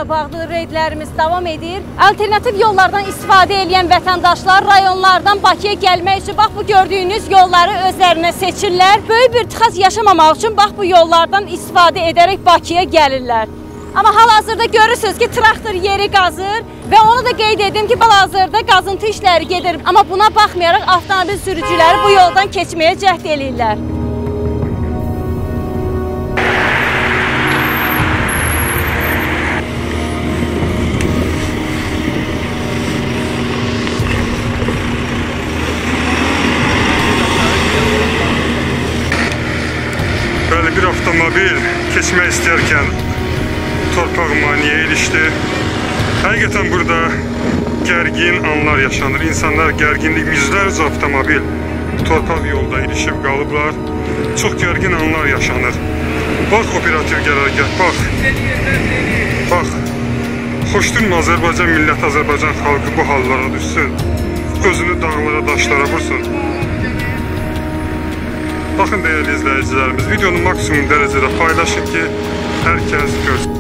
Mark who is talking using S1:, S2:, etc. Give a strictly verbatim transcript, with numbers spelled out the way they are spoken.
S1: bağlı reydlərimiz davam edir. Alternativ yollardan istifadə edən vətəndaşlar rayonlardan Bakıya gəlmək üçün bax bu gördüyünüz yolları özlərinə seçirlər. Böyük bir tıxac yaşamamaq üçün bax bu yollardan istifadə edərək Bakıya gəlirlər. Amma hal-hazırda görürsünüz ki, traktor yeri qazır və onu da qeyd edim ki, hal-hazırda qazıntı işləri gedir. Amma buna baxmayaraq avtomobil sürücüləri bu yoldan keçməyə cəhd eləyirlər.
S2: Bəli, bir avtomobil keçmək istəyərkən torpağıma niyə ilişdi? Həqiqətən burada gərgin anlar yaşanır. İnsanlar gərginlik, yüzlərcə avtomobil torpaq yolda ilişib qalıblar. Çox gərgin anlar yaşanır. Bax, operativ qərargah, bax. Bax, xoşdurma Azərbaycan milləti, Azərbaycan xalqı bu hallara düşsün. Özünü dağlara, daşlara vursun. Baxın, dəyərli izləyicilərimiz, videonu maksimum dərəcədə paylaşın ki, hər kəs görsün.